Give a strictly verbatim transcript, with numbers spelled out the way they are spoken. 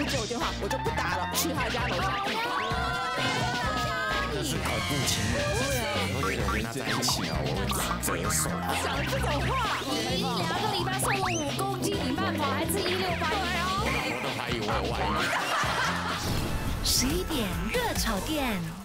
不接我电话，我就不打了，去他家楼下。 那是恐怖情人，我觉得我跟他在一起啊，我会折手。 讲这种话， 你两个礼拜瘦了五公斤，你慢跑还是一六八？ 我老婆都怀疑我有外遇。 十一点热炒店。